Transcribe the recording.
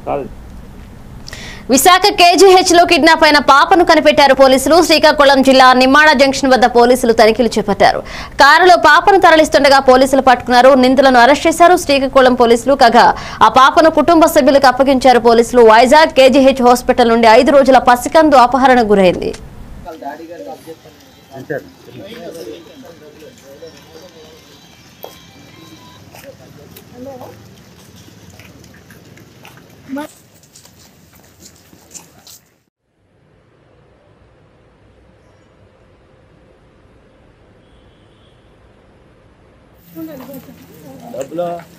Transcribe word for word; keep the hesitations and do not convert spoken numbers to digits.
Visakha KGH లో kidnap అయిన పాపను కనిపెట్టారు పోలీసులు. శ్రీకాకుళం జిల్లా నిమ్మాడ జంక్షన్ వద్ద పోలీసులు తనిఖీలు చేపట్టారు. కారులో పాపను తరలిస్తుండగా పోలీసులు పట్టుకున్నారు. నిందితులను అరెస్ట్ చేశారు శ్రీకాకుళం పోలీసులు. కాగా ఆ పాపను కుటుంబ సభ్యులకు అప్పగించారు పోలీసులు. వైజాగ్ కేజీహెచ్ హాస్పిటల్ నుండి ఐదు రోజుల పసికందు అపహరణకు గురైంది. డబ్బులు